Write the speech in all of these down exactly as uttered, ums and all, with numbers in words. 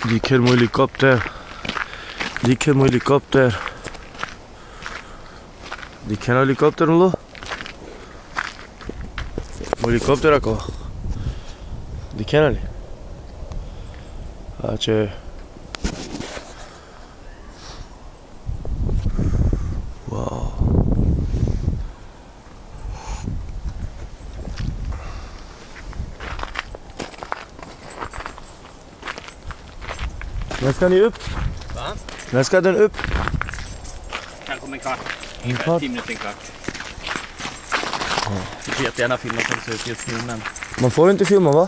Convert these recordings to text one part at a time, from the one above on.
Die kennen helikopter. Die kennen helikopter. Die kennen helikopter nu? Helikopter acolo. Die kennen li. Ce wow. När ska ni upp? Va? När ska den upp? Kanske om en kvart. En kvart? tio minuter, en kvart. Du får jättegärna filma som det ser ut just nu, men... Man får inte filma, va?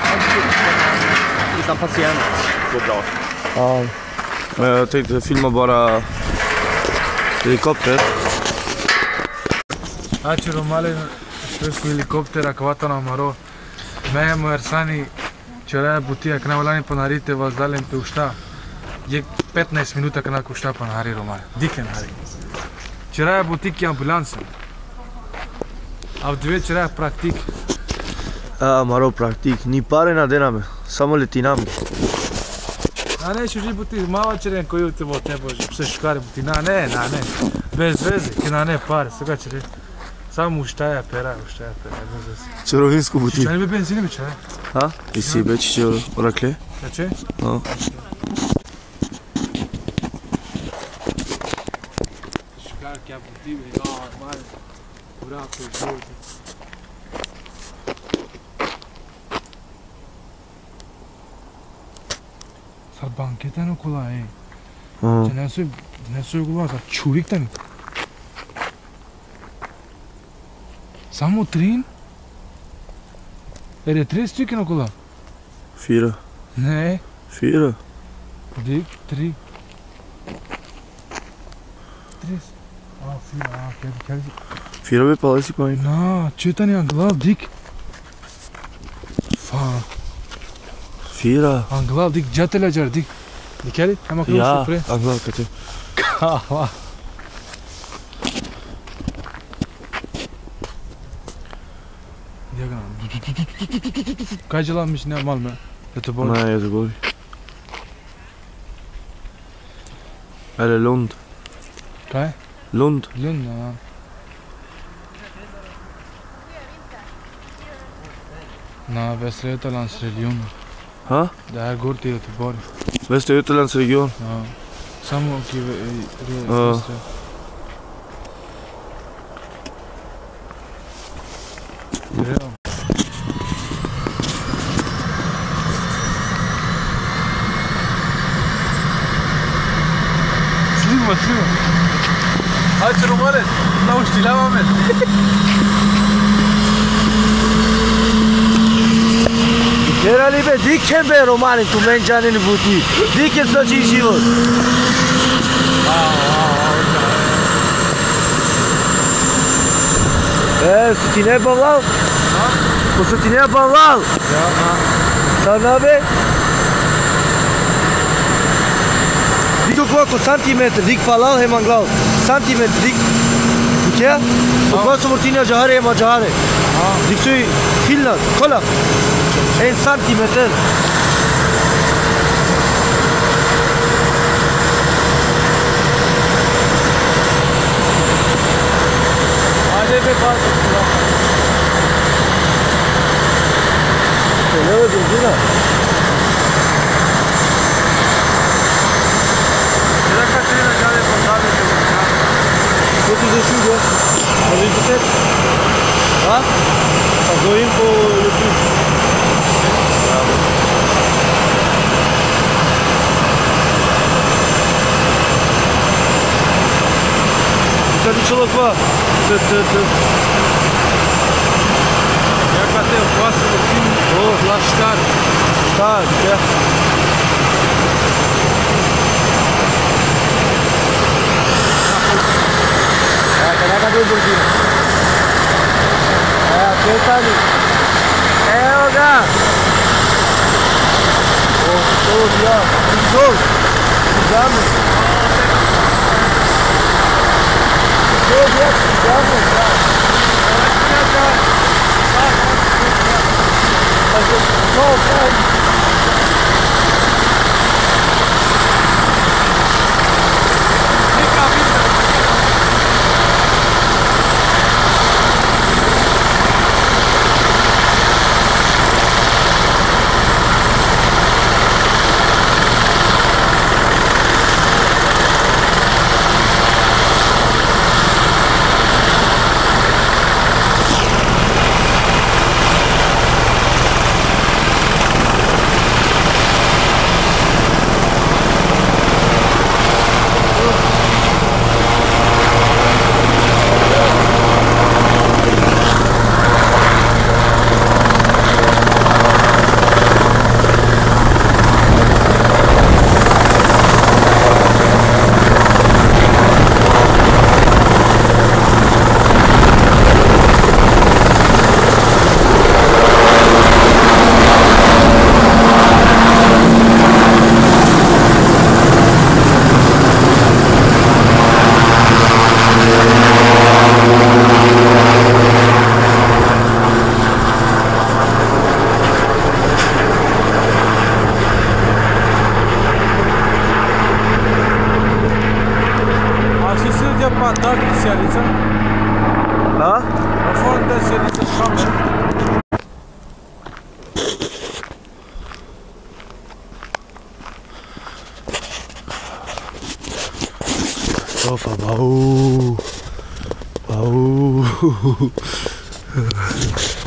Utan patient går bra. Ja. Men jag tänkte filma bara helikopter. Ačiū Romalė, šis helikopterą kvata na maro. Meja Moersani, вчера бутия к навалани панарите въздален те ушта. Е петнайсет минута кана кушта панари Роmalė. Дикен хари. Вчера е бутик и амбуланса. А в две вчера е практик. А, маро практик. Ни паре на денаме. Само летинам. A ne, și buti, mama cere că eu te vot, ne băj, să șcare buti, na ne, na ne. Bez veze, că na ne pare, să ca cere. Să muștaia pera, muștaia pera, vezi. Ce rovin cu buti. Și ne be benzine, ce? Ha? I si beci ce oracle? De ce? No. Șcare chiar buti, da, mare. Ura pe jur. Sar bancheta nu cula e. Ce ne sui, ne sui cula sa churik tani. Samo trin? Ere trei stycken nu cula? Fyra. Nej. Fyra. Dik, tri. Tres. Ah, fyra, ah, okej, okej. Fyra be palasi pa in. Na, ce tani anglav, dik. Fan. Fyra. Anglav, dik, jatele jar, dik. Dikeli? Hem akıllı Ja, supre. anglav kate. Kava. Diagana. Kaç yılanmış ne mal mı? Göteborg. Nej, Göteborg. Eller Lund. Kaj? Lund. Lund, ja. Na, Västra Götalands region. Ha? Det här går till Göteborg. Västra Götalands region. Ja. Samma och i, i, i Ja. Västra. Ja. Slima, slima. Aç Romalė. Na, užtiliavome. Era libe, diken be Romalė, tu mengiane în buti. Diken să ci život. E, su ti ne bavlal? Ha? Ko su ti ne bavlal? Ja, ha. Sa nabe? Dik koliko santimetar, dik falal hem anglav. Santimetar, dik. Dikja? Po koja su mortinja džahare hem džahare. Ha. Dik su i hilnat, kolak. En santimetar. Hadi be fazla. Ne öldün değil mi? Era Catarina já levantava e Quantos deixou já? Mas isso é... Ah? Pagou indo pro YouTube. Isso é de louco, Tı tı tı. Я хотел классный фильм о Лаштар. Так, ya. Ya, kenapa dulu begini? Ya, kita nih. Eh, udah. Oh, tuh dia. Tuh. Jamu. Tuh dia. Jamu. Tuh, Видео по атаки селица. Da? На фон да селица шамер. Sofa, bau. Bau.